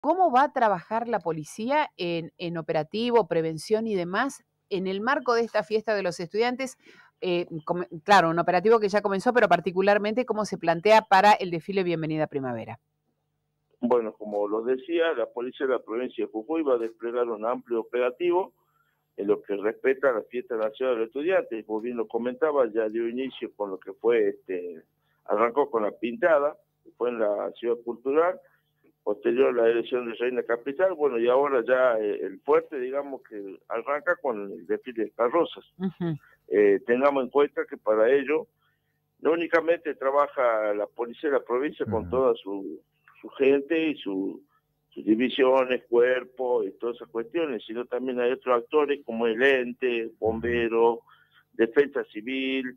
¿Cómo va a trabajar la policía en operativo, prevención y demás en el marco de esta fiesta de los estudiantes? Claro, un operativo que ya comenzó, pero particularmente cómo se plantea para el desfile Bienvenida Primavera. Bueno, como lo decía, la policía de la provincia de Jujuy va a desplegar un amplio operativo en lo que respecta a la fiesta nacional de los estudiantes. Como bien lo comentaba, ya dio inicio con lo que fue, arrancó con la pintada, fue en la ciudad cultural, posterior a la elección de Reina Capital, bueno, y ahora ya el fuerte, digamos, que arranca con el desfile de carrozas. Ujú. Tengamos en cuenta que para ello no únicamente trabaja la policía de la provincia con toda su gente y sus divisiones, cuerpo y todas esas cuestiones, sino también hay otros actores como el ente, bomberos, defensa civil,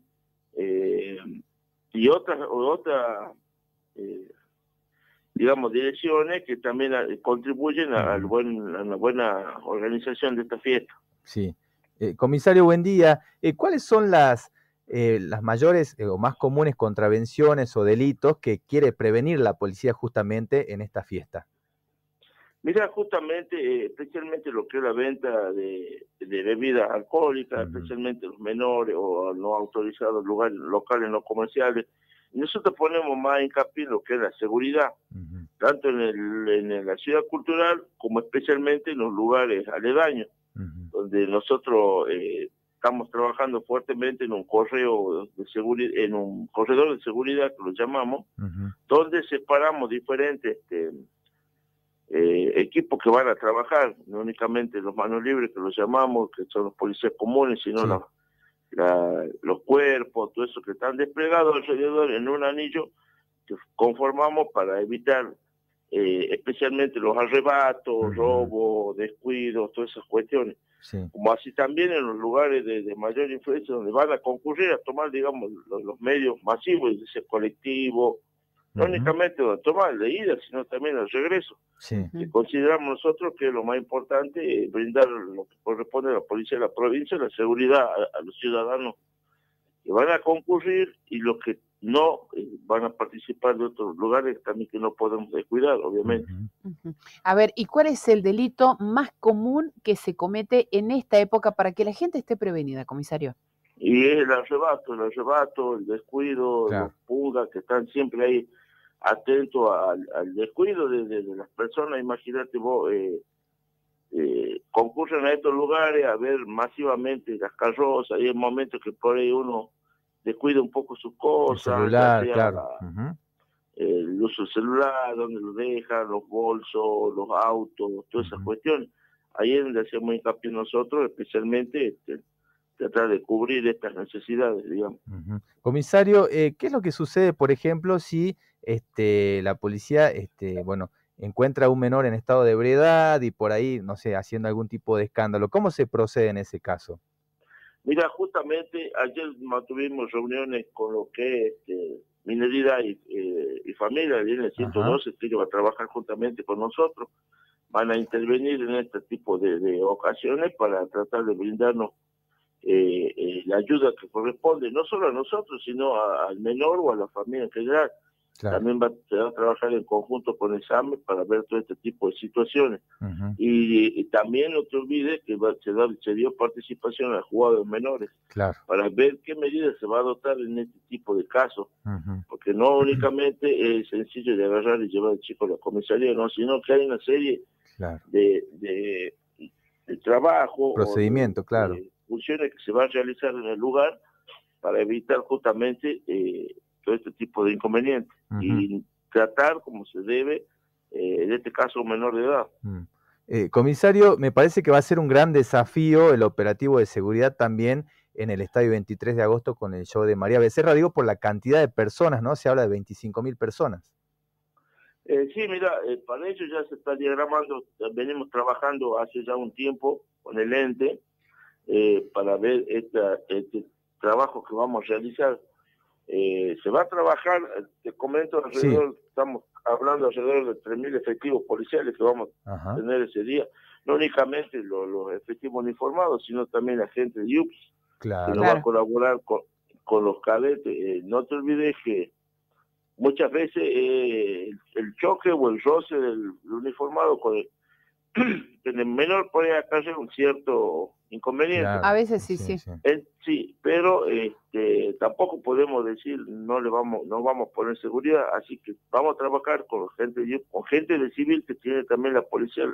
y otras digamos, direcciones que también contribuyen a la buena organización de esta fiesta. Sí. Comisario, buen día. ¿Cuáles son las mayores o más comunes contravenciones o delitos que quiere prevenir la policía justamente en esta fiesta? Mira, justamente, especialmente lo que es la venta de bebidas alcohólicas, especialmente los menores o no autorizados lugares locales no comerciales, nosotros ponemos más hincapié en lo que es la seguridad, tanto en la ciudad cultural como especialmente en los lugares aledaños, donde nosotros estamos trabajando fuertemente en un correo de seguridad, en un corredor de seguridad que lo llamamos, donde separamos diferentes equipos que van a trabajar, no únicamente los manos libres que los llamamos, que son los policías comunes, sino Sí. los cuerpos, todo eso que están desplegados alrededor en un anillo que conformamos para evitar especialmente los arrebatos, robos, descuidos, todas esas cuestiones. Sí. Como así también en los lugares de mayor influencia donde van a concurrir a tomar, digamos, los medios masivos, ese colectivo, no únicamente a tomar de ida, sino también al regreso. Sí. Que consideramos nosotros que lo más importante es brindar lo que corresponde a la policía de la provincia, la seguridad a los ciudadanos que van a concurrir y los que no van a participar de otros lugares también que no podemos descuidar, obviamente. A ver, ¿y cuál es el delito más común que se comete en esta época para que la gente esté prevenida, comisario? Y es el arrebato, el descuido, los Claro. pungas que están siempre ahí atentos al descuido de las personas. Imagínate vos, concurren a estos lugares a ver masivamente las carrozas, y hay momentos que por ahí uno descuida un poco sus El cosas, ya celular, sea claro. el uso del celular, donde lo dejan, los bolsos, los autos, todas esas cuestiones. Ahí es donde hacemos hincapié nosotros, especialmente tratar de cubrir estas necesidades, digamos. Comisario, ¿qué es lo que sucede, por ejemplo, si la policía, bueno, encuentra a un menor en estado de ebriedad y por ahí, no sé, haciendo algún tipo de escándalo? ¿Cómo se procede en ese caso? Mira, justamente ayer mantuvimos reuniones con lo que es Minería y Familia, viene el 112, que va a trabajar juntamente con nosotros. Van a intervenir en este tipo de ocasiones para tratar de brindarnos la ayuda que corresponde, no solo a nosotros, sino al menor o a la familia en general. Claro. También se va a trabajar en conjunto con el SAME para ver todo este tipo de situaciones. Y también no te olvides que se dio participación a jugadores menores, Claro. para ver qué medidas se va a adoptar en este tipo de casos, porque no únicamente es sencillo de agarrar y llevar al chico a la comisaría, no, sino que hay una serie Claro. de trabajo Procedimiento, claro. de funciones que se van a realizar en el lugar para evitar justamente todo este tipo de inconvenientes y tratar como se debe, en este caso, un menor de edad. Comisario, me parece que va a ser un gran desafío el operativo de seguridad también en el Estadio 23 de agosto con el show de María Becerra, digo por la cantidad de personas, ¿no? Se habla de 25.000 personas. Sí, mira, para ello ya se está diagramando, venimos trabajando hace ya un tiempo con el ente para ver este trabajo que vamos a realizar. Se va a trabajar, te comento, alrededor, estamos hablando alrededor de 3.000 efectivos policiales que vamos a tener ese día. No únicamente los efectivos uniformados, sino también la gente de IUPS, que nos va a colaborar con los cadetes. No te olvides que muchas veces el choque o el roce del uniformado con el menor puede acarrear un cierto inconveniente. Claro, A veces sí. Sí, pero tampoco podemos decir no vamos a poner seguridad, así que vamos a trabajar con gente de civil que tiene también la provincia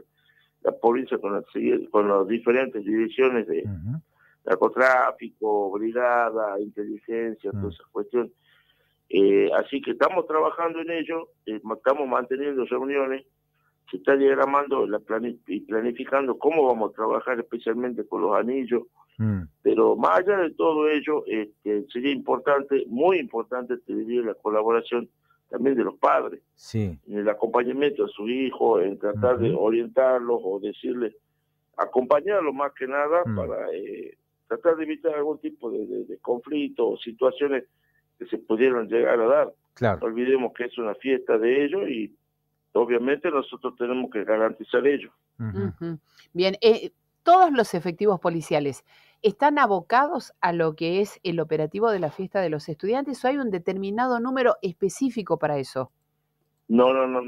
con las diferentes direcciones de narcotráfico, brigada, inteligencia, todas esas cuestiones. Así que estamos trabajando en ello, estamos manteniendo reuniones, se está diagramando y planificando cómo vamos a trabajar especialmente con los anillos, pero más allá de todo ello, sería importante, muy importante, te diría, la colaboración también de los padres, sí, en el acompañamiento a su hijo, en tratar de orientarlos o decirles, acompañarlos más que nada para tratar de evitar algún tipo de conflicto o situaciones que se pudieran llegar a dar. claro. No olvidemos que es una fiesta de ellos y obviamente nosotros tenemos que garantizar ello. Bien, todos los efectivos policiales están abocados a lo que es el operativo de la fiesta de los estudiantes, ¿o hay un determinado número específico para eso? No.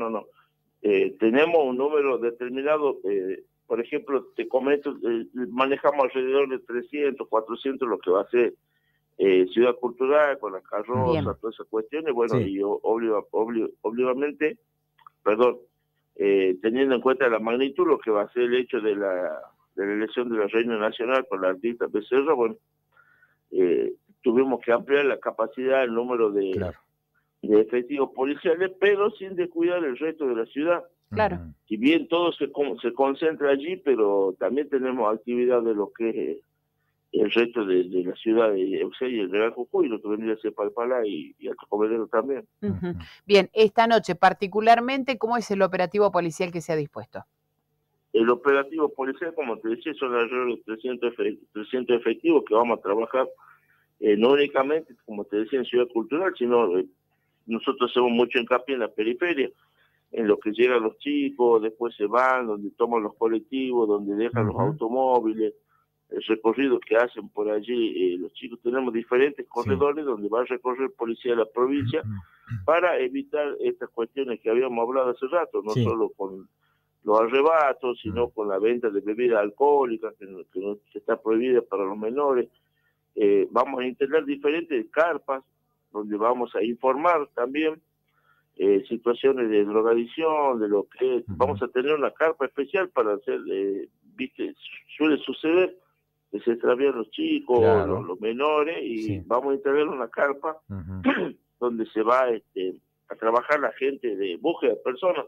Tenemos un número determinado, por ejemplo, te comento, manejamos alrededor de 300, 400 lo que va a ser Ciudad Cultural, con las carrozas, todas esas cuestiones, bueno, y obviamente, teniendo en cuenta la magnitud, lo que va a ser el hecho de la elección de la Reina Nacional con la artista Becerra, bueno, tuvimos que ampliar la capacidad, el número de efectivos policiales, pero sin descuidar el resto de la ciudad. Claro. Si bien todo se concentra allí, pero también tenemos actividad de lo que es el resto de la ciudad de Eusebio y el Real Jujuy, lo que vendría a ser Palpalá y Alto Comedero también. Bien, esta noche particularmente, ¿cómo es el operativo policial que se ha dispuesto? El operativo policial, como te decía, son alrededor de 300 efectivos que vamos a trabajar, no únicamente, como te decía, en Ciudad Cultural, sino nosotros hacemos mucho hincapié en la periferia, en lo que llegan los chicos, después se van, donde toman los colectivos, donde dejan los automóviles, el recorrido que hacen por allí, los chicos. Tenemos diferentes corredores donde va a recorrer policía de la provincia para evitar estas cuestiones que habíamos hablado hace rato, no solo con los arrebatos, sino con la venta de bebidas alcohólicas que está prohibida para los menores. Vamos a instalar diferentes carpas donde vamos a informar también situaciones de drogadicción, de lo que vamos a tener una carpa especial para hacer, viste, suele suceder que se extravían los chicos, los menores, y vamos a instalar una carpa donde se va a trabajar la gente de búsqueda de personas,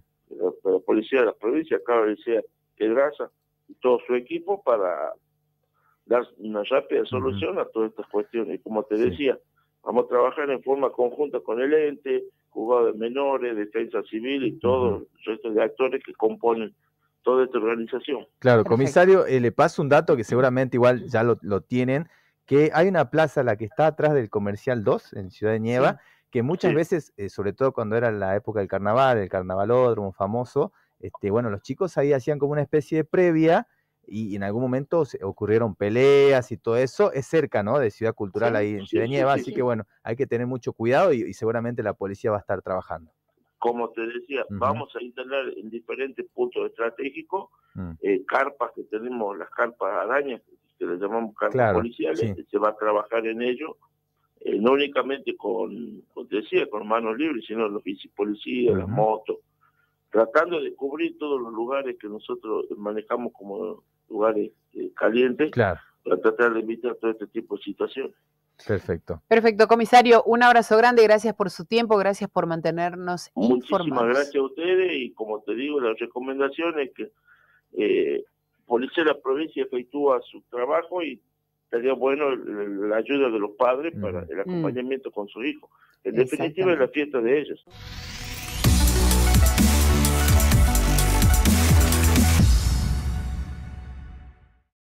la policía de la provincia, acá decía Pedraza y todo su equipo, para dar una rápida solución a todas estas cuestiones. Y como te decía, vamos a trabajar en forma conjunta con el ente, juzgado de menores, defensa civil y todo el resto de actores que componen toda esta organización. Claro, comisario, le paso un dato que seguramente igual ya lo tienen, que hay una plaza, la que está atrás del Comercial 2, en Ciudad de Nieva, que muchas veces, sobre todo cuando era la época del carnaval, el carnavalódromo famoso, bueno, los chicos ahí hacían como una especie de previa, y en algún momento ocurrieron peleas y todo eso. Es cerca, ¿no?, de Ciudad Cultural, ahí en Ciudad de Nieva, así que bueno, hay que tener mucho cuidado y seguramente la policía va a estar trabajando. Como te decía, vamos a instalar en diferentes puntos estratégicos carpas que tenemos, las carpas arañas, que le llamamos carpas policiales, se va a trabajar en ello, no únicamente con manos libres, sino los bicipolicías, las motos, tratando de cubrir todos los lugares que nosotros manejamos como lugares calientes, para tratar de evitar todo este tipo de situaciones. Perfecto. Perfecto, comisario, un abrazo grande, gracias por su tiempo, gracias por mantenernos informados. Muchísimas gracias a ustedes, y como te digo, la recomendación es que Policía de la Provincia efectúa su trabajo, y sería bueno la ayuda de los padres para el acompañamiento con sus hijos. En definitiva, es la fiesta de ellos.